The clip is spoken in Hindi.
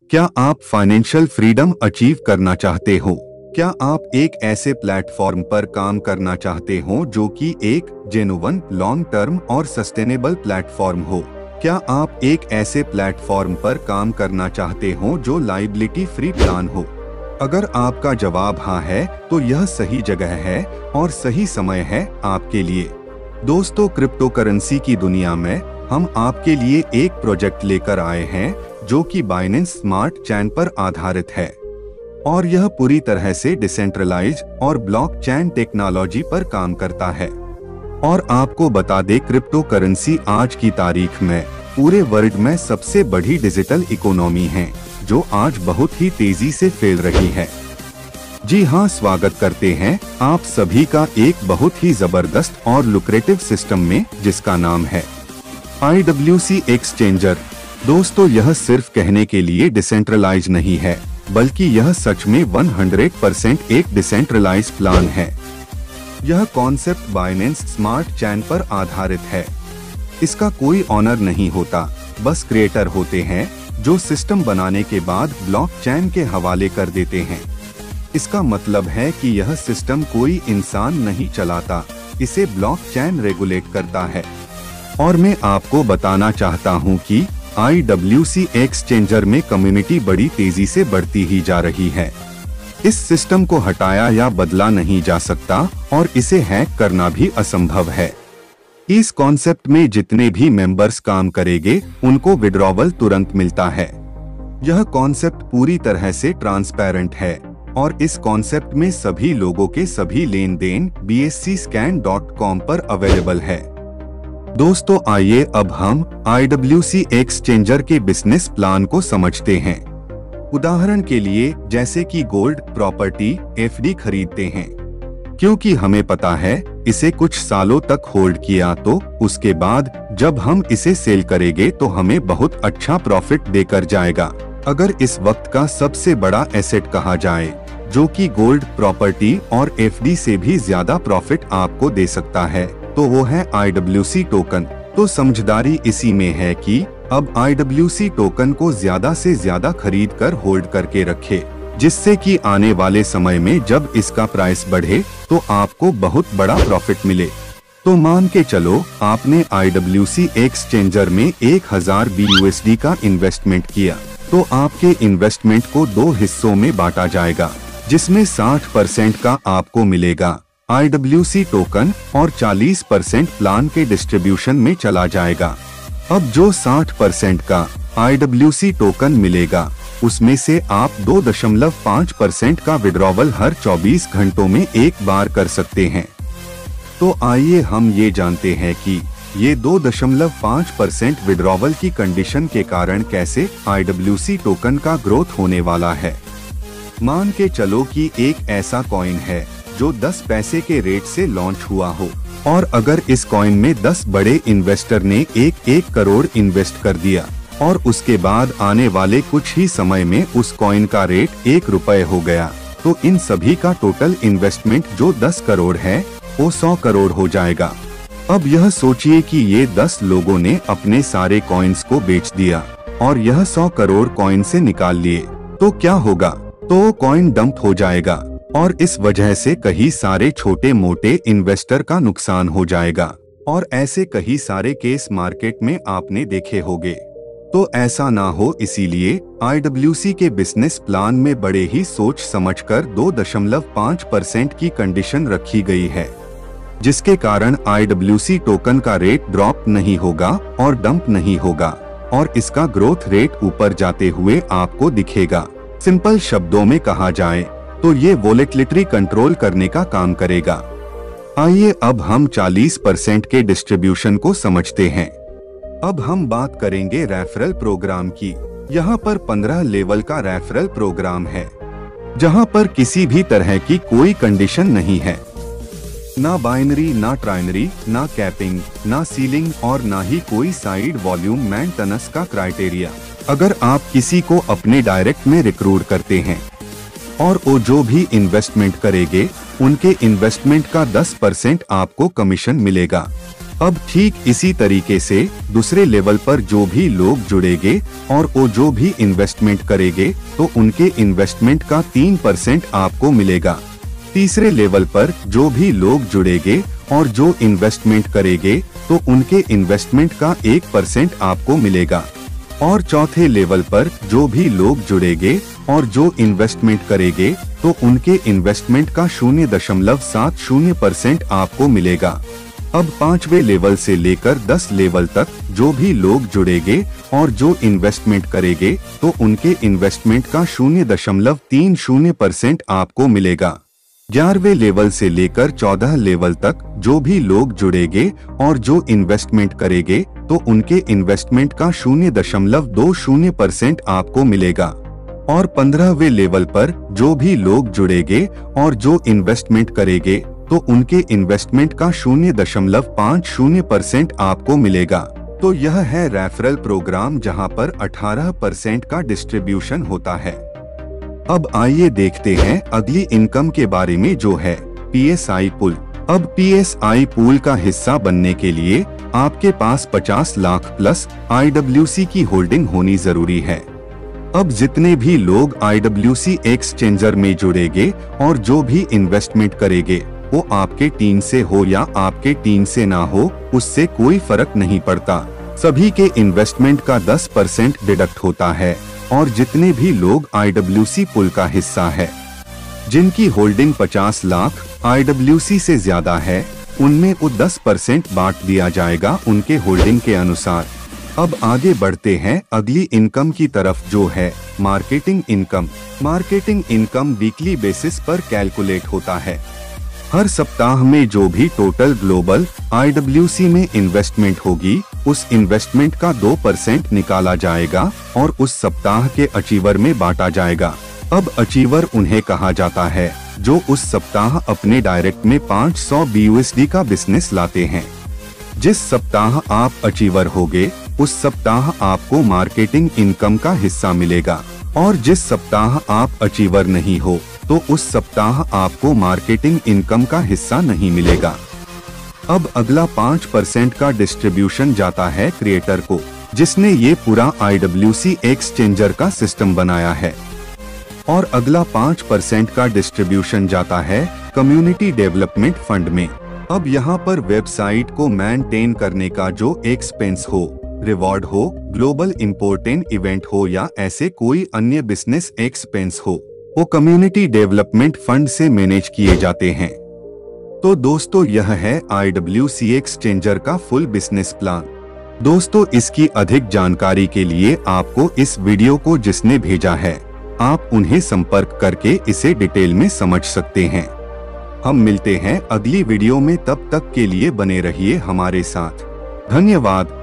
क्या आप फाइनेंशियल फ्रीडम अचीव करना चाहते हो? क्या आप एक ऐसे प्लेटफॉर्म पर काम करना चाहते हो जो कि एक जेन्युइन, लॉन्ग टर्म और सस्टेनेबल प्लेटफॉर्म हो? क्या आप एक ऐसे प्लेटफॉर्म पर काम करना चाहते हो जो लायबिलिटी फ्री प्लान हो? अगर आपका जवाब हाँ है, तो यह सही जगह है और सही समय है आपके लिए। दोस्तों, क्रिप्टो करेंसी की दुनिया में हम आपके लिए एक प्रोजेक्ट लेकर आए हैं जो कि बाइनेंस स्मार्ट चेन पर आधारित है और यह पूरी तरह से डिसेंट्रलाइज और ब्लॉकचेन टेक्नोलॉजी पर काम करता है। और आपको बता दें, क्रिप्टो करेंसी आज की तारीख में पूरे वर्ल्ड में सबसे बड़ी डिजिटल इकोनॉमी है जो आज बहुत ही तेजी से फैल रही है। जी हाँ, स्वागत करते हैं आप सभी का एक बहुत ही जबरदस्त और लुक्रेटिव सिस्टम में जिसका नाम है IWC एक्सचेंजर। दोस्तों, यह सिर्फ कहने के लिए डिसेंट्रलाइज नहीं है, बल्कि यह सच में 100% एक डिसेंट्रलाइज प्लान है। यह कॉन्सेप्ट बाइनेंस स्मार्ट चेन पर आधारित है। इसका कोई ऑनर नहीं होता, बस क्रिएटर होते हैं जो सिस्टम बनाने के बाद ब्लॉकचेन के हवाले कर देते हैं। इसका मतलब है कि यह सिस्टम कोई इंसान नहीं चलाता, इसे ब्लॉकचेन रेगुलेट करता है। और मैं आपको बताना चाहता हूं कि IWC एक्सचेंजर में कम्युनिटी बड़ी तेजी से बढ़ती ही जा रही है। इस सिस्टम को हटाया या बदला नहीं जा सकता और इसे हैक करना भी असंभव है। इस कॉन्सेप्ट में जितने भी मेंबर्स काम करेंगे उनको विड्रॉवल तुरंत मिलता है। यह कॉन्सेप्ट पूरी तरह से ट्रांसपेरेंट है और इस कॉन्सेप्ट में सभी लोगों के सभी लेन देन BSCscan.com पर अवेलेबल है। दोस्तों, आइए अब हम IWC एक्सचेंजर के बिजनेस प्लान को समझते हैं। उदाहरण के लिए, जैसे कि गोल्ड, प्रॉपर्टी, FD खरीदते हैं, क्योंकि हमें पता है इसे कुछ सालों तक होल्ड किया तो उसके बाद जब हम इसे सेल करेंगे तो हमें बहुत अच्छा प्रॉफिट देकर जाएगा। अगर इस वक्त का सबसे बड़ा एसेट कहा जाए जो कि गोल्ड, प्रॉपर्टी और FD से भी ज्यादा प्रॉफिट आपको दे सकता है, तो वो है IWC टोकन। तो समझदारी इसी में है कि अब IWC टोकन को ज्यादा से ज्यादा खरीद कर होल्ड करके रखे, जिससे कि आने वाले समय में जब इसका प्राइस बढ़े तो आपको बहुत बड़ा प्रॉफिट मिले। तो मान के चलो आपने IWC एक्सचेंजर में 1000 BUSD का इन्वेस्टमेंट किया, तो आपके इन्वेस्टमेंट को 2 हिस्सों में बांटा जाएगा, जिसमें 60% का आपको मिलेगा IWC टोकन और 40% प्लान के डिस्ट्रीब्यूशन में चला जाएगा। अब जो 60% का IWC टोकन मिलेगा उसमें से आप 2.5% का विड्रॉवल हर 24 घंटों में एक बार कर सकते हैं। तो आइए हम ये जानते हैं कि ये 2.5% विड्रॉवल की कंडीशन के कारण कैसे IWC टोकन का ग्रोथ होने वाला है। मान के चलो कि एक ऐसा कॉइन है जो 10 पैसे के रेट से लॉन्च हुआ हो और अगर इस कॉइन में 10 बड़े इन्वेस्टर ने 1 करोड़ इन्वेस्ट कर दिया और उसके बाद आने वाले कुछ ही समय में उस कॉइन का रेट 1 रुपए हो गया, तो इन सभी का टोटल इन्वेस्टमेंट जो 10 करोड़ है वो 100 करोड़ हो जाएगा। अब यह सोचिए कि ये 10 लोगों ने अपने सारे कॉइन्स को बेच दिया और यह 100 करोड़ कॉइन से निकाल लिए, तो क्या होगा? तो कॉइन डंप हो जाएगा और इस वजह से कई सारे छोटे मोटे इन्वेस्टर का नुकसान हो जाएगा। और ऐसे कई सारे केस मार्केट में आपने देखे होंगे। तो ऐसा ना हो, इसीलिए IWC के बिजनेस प्लान में बड़े ही सोच समझकर 2.5% की कंडीशन रखी गई है, जिसके कारण IWC टोकन का रेट ड्रॉप नहीं होगा और डंप नहीं होगा और इसका ग्रोथ रेट ऊपर जाते हुए आपको दिखेगा। सिंपल शब्दों में कहा जाए तो ये वोलेटिलिटी कंट्रोल करने का काम करेगा। आइए अब हम 40% के डिस्ट्रीब्यूशन को समझते हैं। अब हम बात करेंगे रेफरल प्रोग्राम की। यहाँ पर 15 लेवल का रेफरल प्रोग्राम है, जहाँ पर किसी भी तरह की कोई कंडीशन नहीं है, ना बाइनरी, ना ट्राइनरी, ना कैपिंग, ना सीलिंग और ना ही कोई साइड वॉल्यूम मेंटेनेंस का क्राइटेरिया। अगर आप किसी को अपने डायरेक्ट में रिक्रूट करते हैं और वो जो भी इन्वेस्टमेंट करेंगे उनके इन्वेस्टमेंट का 10% आपको कमीशन मिलेगा। अब ठीक इसी तरीके से दूसरे लेवल पर जो भी लोग जुड़ेंगे और वो जो भी इन्वेस्टमेंट करेंगे तो उनके इन्वेस्टमेंट का 3% आपको मिलेगा। तीसरे लेवल पर जो भी लोग जुड़ेंगे और जो इन्वेस्टमेंट करेंगे तो उनके इन्वेस्टमेंट का 1% आपको मिलेगा। और चौथे लेवल पर जो भी लोग जुड़ेंगे और जो इन्वेस्टमेंट करेंगे तो उनके इन्वेस्टमेंट का 0.70% आपको मिलेगा। अब 5वें लेवल से लेकर 10 लेवल तक जो भी लोग जुड़ेंगे और जो इन्वेस्टमेंट करेंगे तो उनके इन्वेस्टमेंट का 0.30% आपको मिलेगा। 11वें लेवल से लेकर 14 लेवल तक जो भी लोग जुड़ेंगे और जो इन्वेस्टमेंट करेंगे तो उनके इन्वेस्टमेंट का 0.20% आपको मिलेगा। और 15वें लेवल पर जो भी लोग जुड़ेंगे और जो इन्वेस्टमेंट करेंगे तो उनके इन्वेस्टमेंट का 0.50% आपको मिलेगा। तो यह है रेफरल प्रोग्राम जहां पर 18% का डिस्ट्रीब्यूशन होता है। अब आइए देखते हैं अगली इनकम के बारे में जो है PSI पूल। अब PSI पूल का हिस्सा बनने के लिए आपके पास 50 लाख प्लस IWC की होल्डिंग होनी जरूरी है। अब जितने भी लोग IWC एक्सचेंजर में जुड़ेंगे और जो भी इन्वेस्टमेंट करेंगे वो आपके टीम से हो या आपके टीम से ना हो उससे कोई फर्क नहीं पड़ता। सभी के इन्वेस्टमेंट का 10% डिडक्ट होता है और जितने भी लोग IWC पूल का हिस्सा है जिनकी होल्डिंग 50 लाख IWC से ज्यादा है उनमें वो 10% बांट दिया जाएगा उनके होल्डिंग के अनुसार। अब आगे बढ़ते हैं अगली इनकम की तरफ जो है marketing income. Marketing income weekly basis पर कैलकुलेट होता है। हर सप्ताह में जो भी टोटल ग्लोबल IWC में इन्वेस्टमेंट होगी उस इन्वेस्टमेंट का 2% निकाला जाएगा और उस सप्ताह के अचीवर में बांटा जाएगा। अब अचीवर उन्हें कहा जाता है जो उस सप्ताह अपने डायरेक्ट में 500 BUSD का बिजनेस लाते हैं। जिस सप्ताह आप अचीवर होगे उस सप्ताह आपको मार्केटिंग इनकम का हिस्सा मिलेगा और जिस सप्ताह आप अचीवर नहीं हो तो उस सप्ताह आपको मार्केटिंग इनकम का हिस्सा नहीं मिलेगा। अब अगला 5% का डिस्ट्रीब्यूशन जाता है क्रिएटर को जिसने ये पूरा IWC एक्सचेंजर का सिस्टम बनाया है। और अगला 5% का डिस्ट्रीब्यूशन जाता है कम्युनिटी डेवलपमेंट फंड में। अब यहाँ पर वेबसाइट को मेंटेन करने का जो एक्सपेंस हो, रिवॉर्ड हो, ग्लोबल इम्पोर्टेंट इवेंट हो या ऐसे कोई अन्य बिजनेस एक्सपेंस हो वो कम्युनिटी डेवलपमेंट फंड से मैनेज किए जाते हैं। तो दोस्तों यह है IWC एक्सचेंजर का फुल बिजनेस प्लान। दोस्तों इसकी अधिक जानकारी के लिए आपको इस वीडियो को जिसने भेजा है आप उन्हें संपर्क करके इसे डिटेल में समझ सकते हैं। हम मिलते हैं अगली वीडियो में, तब तक के लिए बने रहिए हमारे साथ। धन्यवाद।